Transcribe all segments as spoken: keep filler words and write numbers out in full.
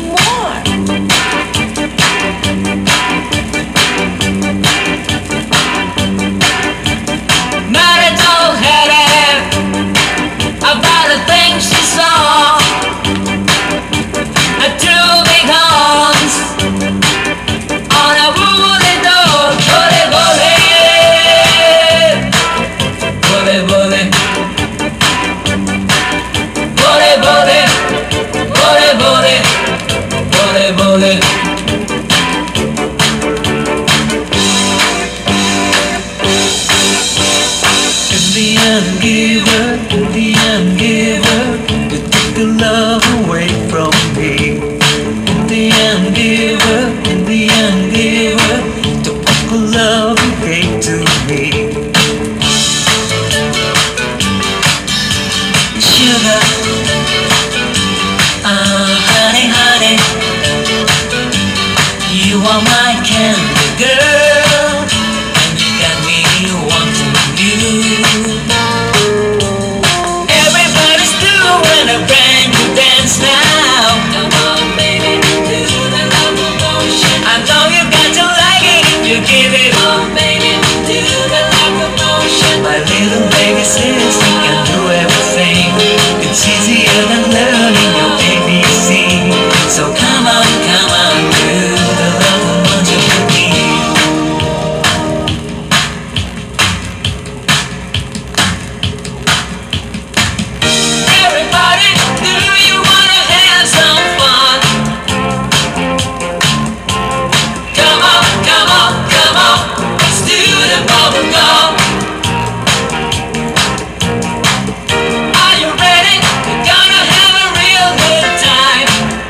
more. Marital headache about the things she saw. A two big horns on a wooden door. Bole bole, bole bole, bole bole, bole bole, bole bole. The ungiver, the ungiver, you took the love away from me. The ungiver, the ungiver, took all the love you gave to me. Sugar, ah, honey, honey, you are my candy girl, and you got me wanting you. Everybody's doing a brand new dance now. Come on, baby, do the locomotion. I know you got to like it if you give it. Come on, baby, do the locomotion. My little baby says you can do everything. It's easier than learning your A B C. So come on, come on, do the locomotion with me. Everybody, do you wanna have some fun? Come on, come on, come on, let's do the bubble gum. Are you ready? We're gonna have a real good time.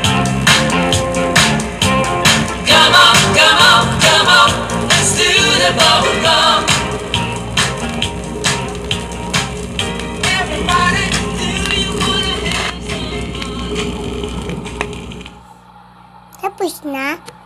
Come on, come on, come on, let's do the bubble gum. Everybody, do you wanna have some fun? Tapos na.